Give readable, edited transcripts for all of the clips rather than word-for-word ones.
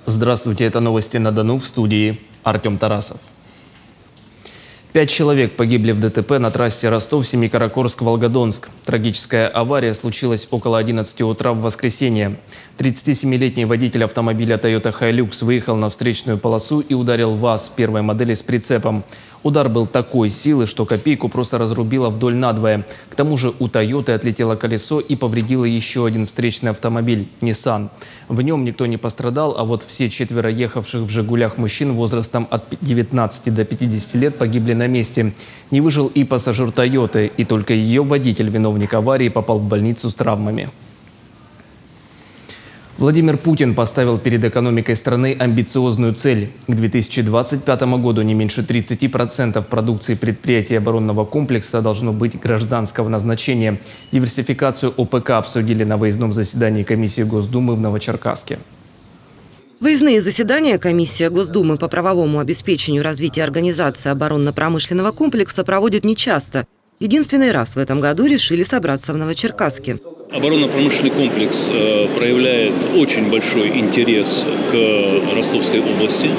Здравствуйте, это новости на Дону, в студии Артем Тарасов. 5 человек погибли в ДТП на трассе Ростов-Семикаракорск-Волгодонск. Трагическая авария случилась около 11 утра в воскресенье. 37-летний водитель автомобиля Toyota Hilux выехал на встречную полосу и ударил ВАЗ первой модели с прицепом. Удар был такой силы, что копейку просто разрубило вдоль надвое. К тому же у Toyota отлетело колесо и повредило еще один встречный автомобиль – Nissan. В нем никто не пострадал, а вот все 4 ехавших в «Жигулях» мужчин возрастом от 19 до 50 лет погибли на месте. Не выжил и пассажир Toyota, и только ее водитель, виновник аварии, попал в больницу с травмами. Владимир Путин поставил перед экономикой страны амбициозную цель. К 2025 году не меньше 30% продукции предприятий оборонного комплекса должно быть гражданского назначения. Диверсификацию ОПК обсудили на выездном заседании комиссии Госдумы в Новочеркасске. Выездные заседания комиссия Госдумы по правовому обеспечению развития организации оборонно-промышленного комплекса проводит нечасто. Единственный раз в этом году решили собраться в Новочеркасске. Оборонно-промышленный комплекс проявляет очень большой интерес к Ростовской области.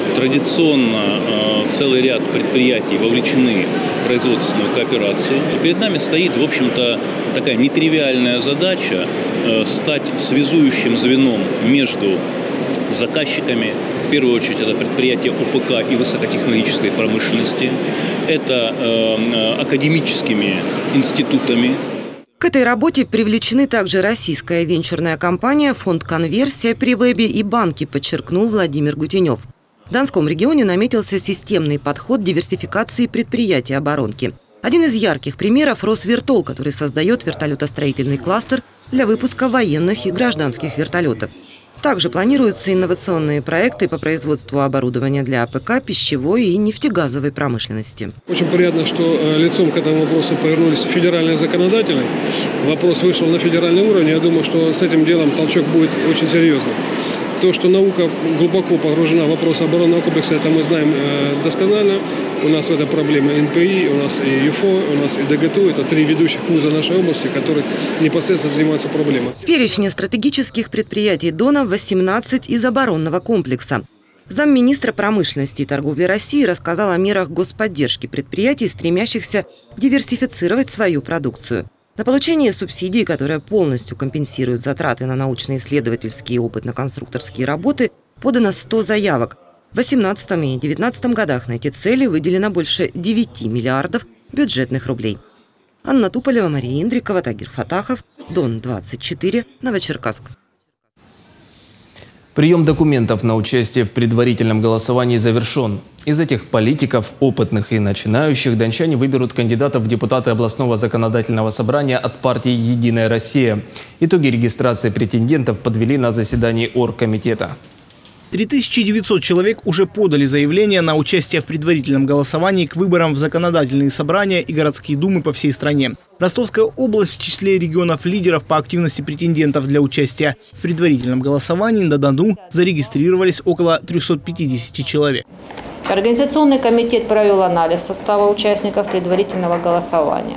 Традиционно целый ряд предприятий вовлечены в производственную кооперацию. И перед нами стоит, в общем-то, такая нетривиальная задача стать связующим звеном между заказчиками. В первую очередь это предприятия ОПК и высокотехнологической промышленности. Это академическими институтами. К этой работе привлечены также российская венчурная компания, фонд «Конверсия» при ВЭБе и банки, подчеркнул Владимир Гутенев. В Донском регионе наметился системный подход диверсификации предприятий оборонки. Один из ярких примеров – Росвертол, который создает вертолетостроительный кластер для выпуска военных и гражданских вертолетов. Также планируются инновационные проекты по производству оборудования для АПК, пищевой и нефтегазовой промышленности. Очень приятно, что лицом к этому вопросу повернулись федеральные законодатели. Вопрос вышел на федеральный уровень. Я думаю, что с этим делом толчок будет очень серьезный. То, что наука глубоко погружена в вопрос оборонного комплекса, это мы знаем досконально. У нас в этой проблеме НПИ, у нас и ЮФО, у нас и ДГТУ. Это 3 ведущих вуза нашей области, которые непосредственно занимаются проблемой. В перечне стратегических предприятий Дона 18 из оборонного комплекса. Замминистра промышленности и торговли России рассказал о мерах господдержки предприятий, стремящихся диверсифицировать свою продукцию. На получение субсидий, которые полностью компенсируют затраты на научно-исследовательские и опытно-конструкторские работы, подано 100 заявок. В 2018 и 2019 годах на эти цели выделено больше 9 миллиардов бюджетных рублей. Анна Туполева, Мария Индрикова, Тагир Фатахов, Дон-24, Новочеркасск. Прием документов на участие в предварительном голосовании завершен. Из этих политиков, опытных и начинающих, дончане выберут кандидатов в депутаты областного законодательного собрания от партии «Единая Россия». Итоги регистрации претендентов подвели на заседании оргкомитета. 3900 человек уже подали заявление на участие в предварительном голосовании к выборам в законодательные собрания и городские думы по всей стране. Ростовская область в числе регионов-лидеров по активности претендентов для участия в предварительном голосовании. На Дону зарегистрировались около 350 человек. Организационный комитет провел анализ состава участников предварительного голосования.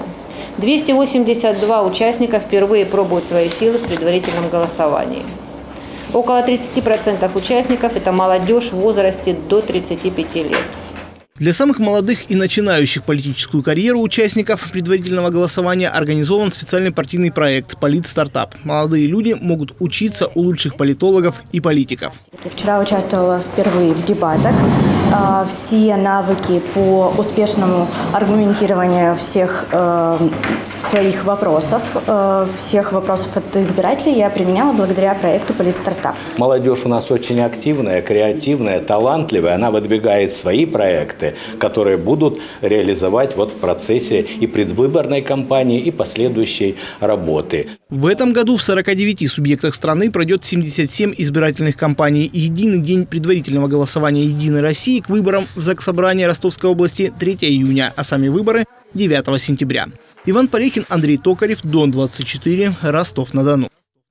282 участника впервые пробуют свои силы в предварительном голосовании. Около 30% участников – это молодежь в возрасте до 35 лет. Для самых молодых и начинающих политическую карьеру участников предварительного голосования организован специальный партийный проект «Политстартап». Молодые люди могут учиться у лучших политологов и политиков. Вчера участвовала впервые в дебатах. Все навыки по успешному аргументированию всех своих вопросов, всех вопросов от избирателей я применяла благодаря проекту «Политстартап». Молодежь у нас очень активная, креативная, талантливая. Она выдвигает свои проекты, которые будут реализовать в процессе и предвыборной кампании, и последующей работы. В этом году в 49 субъектах страны пройдет 77 избирательных кампаний. Единый день предварительного голосования «Единой России» к выборам в Заксобрание Ростовской области 3 июня, а сами выборы 9 сентября. Иван Полехин, Андрей Токарев, Дон-24, Ростов-на-Дону.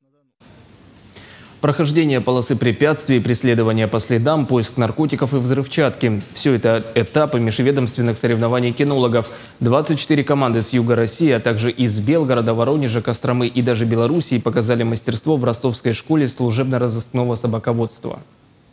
Прохождение полосы препятствий, преследование по следам, поиск наркотиков и взрывчатки – все это этапы межведомственных соревнований кинологов. 24 команды с юга России, а также из Белгорода, Воронежа, Костромы и даже Белоруссии показали мастерство в ростовской школе служебно-розыскного собаководства.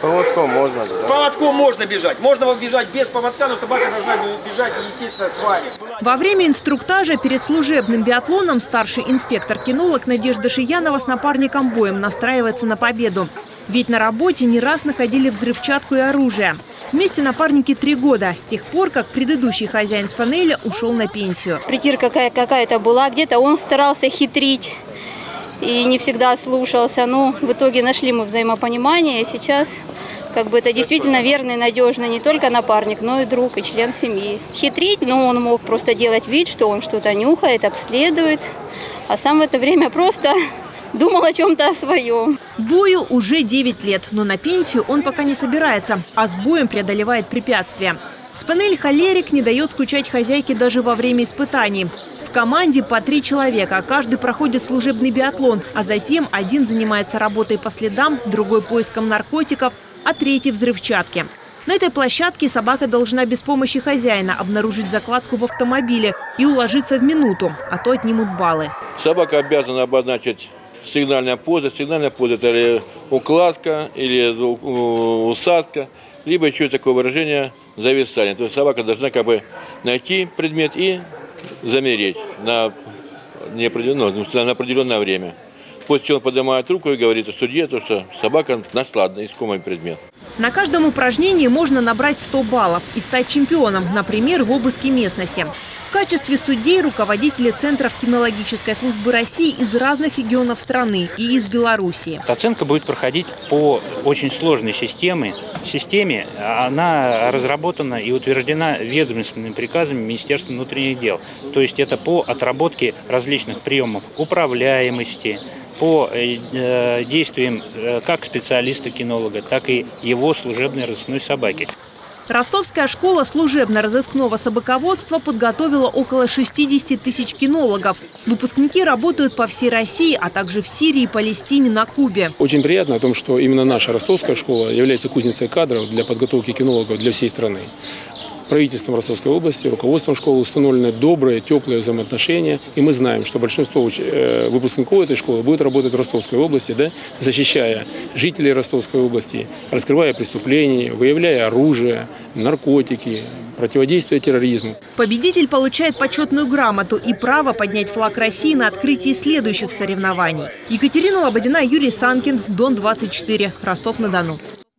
поводком можно. С поводком можно бежать. Можно бежать без поводка, но собака должна бежать, естественно, с вами. Во время инструктажа перед служебным биатлоном старший инспектор-кинолог Надежда Шиянова с напарником боем настраивается на победу. Ведь на работе не раз находили взрывчатку и оружие. Вместе напарники 3 года, с тех пор, как предыдущий хозяин спанеля ушел на пенсию. Притирка какая-то была, где-то он старался хитрить и не всегда слушался. Но в итоге нашли мы взаимопонимание, и сейчас это действительно верный, надежный не только напарник, но и друг, и член семьи. Хитрить, но он мог просто делать вид, что он что-то нюхает, обследует, а сам в это время просто думал о чем-то своем. Бою уже 9 лет, но на пенсию он пока не собирается, а с боем преодолевает препятствия. Спанель «Холерик» не дает скучать хозяйке даже во время испытаний. В команде по 3 человека, каждый проходит служебный биатлон, а затем один занимается работой по следам, другой поиском наркотиков, а 3-й взрывчатки. На этой площадке собака должна без помощи хозяина обнаружить закладку в автомобиле и уложиться в минуту, а то отнимут баллы. Собака обязана обозначить сигнальная поза. Сигнальная поза – это или укладка, или усадка, либо еще такое выражение зависания. То есть собака должна найти предмет и замереть на определенное время. После чего он поднимает руку и говорит судье, что собака нашла искомый предмет. На каждом упражнении можно набрать 100 баллов и стать чемпионом, например, в обыске местности. В качестве судей руководители Центров кинологической службы России из разных регионов страны и из Белоруссии. Оценка будет проходить по очень сложной системе. Она разработана и утверждена ведомственными приказами Министерства внутренних дел. То есть это по отработке различных приемов управляемости, по действиям как специалиста-кинолога, так и его служебной разыскной собаки. Ростовская школа служебно-розыскного собаководства подготовила около 60 тысяч кинологов. Выпускники работают по всей России, а также в Сирии, Палестине, на Кубе. Очень приятно о том, что именно наша ростовская школа является кузницей кадров для подготовки кинологов для всей страны. Правительством Ростовской области, руководством школы установлены добрые, теплые взаимоотношения. И мы знаем, что большинство выпускников этой школы будет работать в Ростовской области, защищая жителей Ростовской области, раскрывая преступления, выявляя оружие, наркотики, противодействуя терроризму. Победитель получает почетную грамоту и право поднять флаг России на открытии следующих соревнований. Екатерина Лободина, Юрий Санкин, Дон-24, Ростов-на-Дону.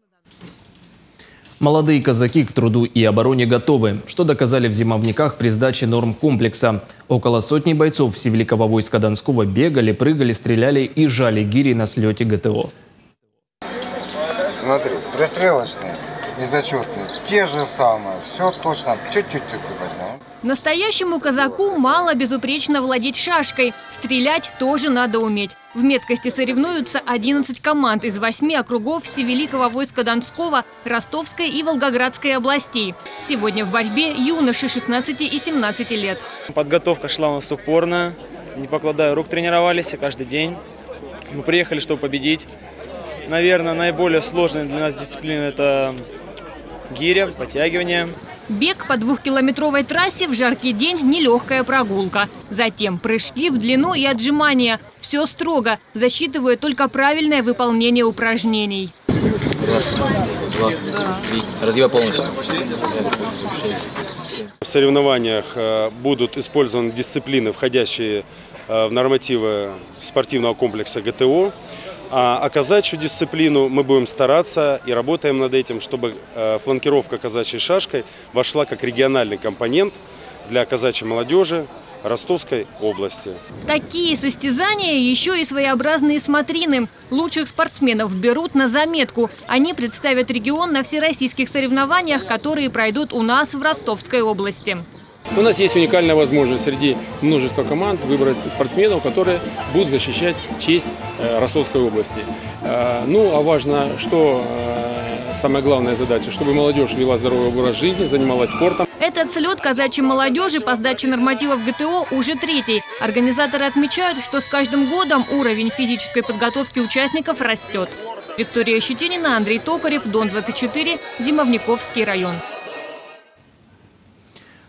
Молодые казаки к труду и обороне готовы, что доказали в зимовниках при сдаче норм комплекса. Около сотни бойцов Всевеликого войска Донского бегали, прыгали, стреляли и жали гири на слете ГТО. Смотри, пристрелочные и зачетные, те же самые, все точно, чуть-чуть только. Настоящему казаку мало безупречно владеть шашкой. Стрелять тоже надо уметь. В меткости соревнуются 11 команд из 8 округов Всевеликого войска Донского, Ростовской и Волгоградской областей. Сегодня в борьбе юноши 16 и 17 лет. Подготовка шла у нас упорно, не покладая рук, тренировались каждый день. Мы приехали, чтобы победить. Наверное, наиболее сложная для нас дисциплина – это гиря, подтягивание. Бег по 2-километровой трассе в жаркий день – нелегкая прогулка. Затем прыжки в длину и отжимания. Все строго. Засчитывают только правильное выполнение упражнений. Раз, два, три. Разгибай полностью. В соревнованиях будут использованы дисциплины, входящие в нормативы спортивного комплекса ГТО. А казачью дисциплину мы будем стараться и работаем над этим, чтобы фланкировка казачьей шашкой вошла как региональный компонент для казачьей молодежи Ростовской области. Такие состязания еще и своеобразные смотрины. Лучших спортсменов берут на заметку. Они представят регион на всероссийских соревнованиях, которые пройдут у нас в Ростовской области. У нас есть уникальная возможность среди множества команд выбрать спортсменов, которые будут защищать честь Ростовской области. Ну, а важно, что самая главная задача, чтобы молодежь вела здоровый образ жизни, занималась спортом. Этот слет казачьей молодежи по сдаче нормативов ГТО уже 3-й. Организаторы отмечают, что с каждым годом уровень физической подготовки участников растет. Виктория Щетинина, Андрей Токарев, Дон-24, Зимовниковский район.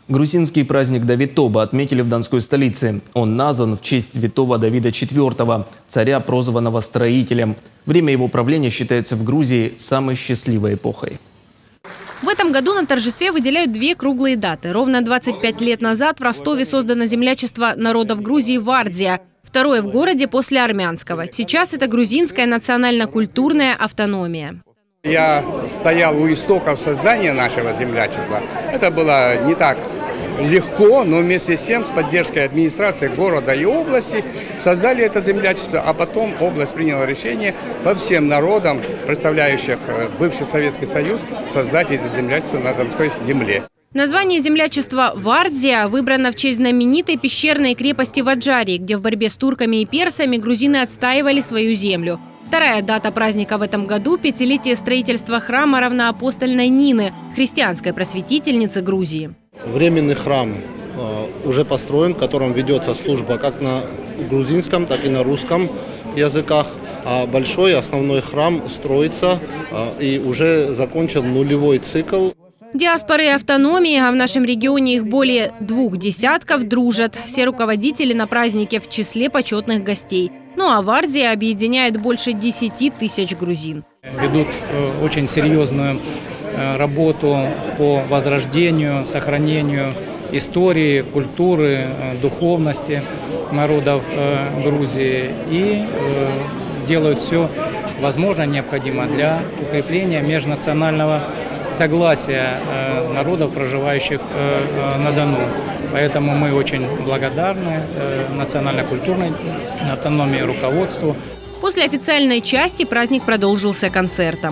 Грузинский праздник Давитоба отметили в Донской столице. Он назван в честь святого Давида IV, царя, прозванного строителем. Время его правления считается в Грузии самой счастливой эпохой. В этом году на торжестве выделяют две круглые даты. Ровно 25 лет назад в Ростове создано землячество народов Грузии «Вардия». Второе в городе после армянского. Сейчас это грузинская национально-культурная автономия. Я стоял у истоков создания нашего землячества. Это было не так легко, но вместе с тем, с поддержкой администрации города и области, создали это землячество, а потом область приняла решение по всем народам, представляющих бывший Советский Союз, создать это землячество на Донской земле. Название землячества «Вардия» выбрано в честь знаменитой пещерной крепости в Аджарии, где в борьбе с турками и персами грузины отстаивали свою землю. Вторая дата праздника в этом году – 5-летие строительства храма равноапостольной Нины, христианской просветительницы Грузии. Временный храм уже построен, в котором ведется служба как на грузинском, так и на русском языках. А большой основной храм строится и уже закончен нулевой цикл. Диаспоры и автономии, а в нашем регионе их более 2 десятков, дружат. Все руководители на празднике в числе почетных гостей. Ну а Вардия объединяет больше 10 тысяч грузин. Ведут очень серьезную работу по возрождению, сохранению истории, культуры, духовности народов Грузии и делают все возможное, необходимое для укрепления межнационального согласия народов, проживающих на Дону. Поэтому мы очень благодарны национально-культурной автономии, руководству. После официальной части праздник продолжился концертом.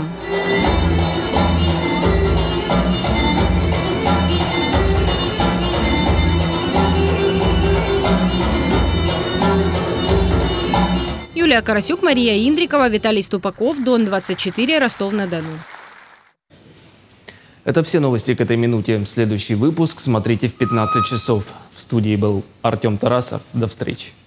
Юлия Карасюк, Мария Индрикова, Виталий Ступаков, Дон-24, Ростов-на-Дону. Это все новости к этой минуте. Следующий выпуск смотрите в 15 часов. В студии был Артем Тарасов. До встречи.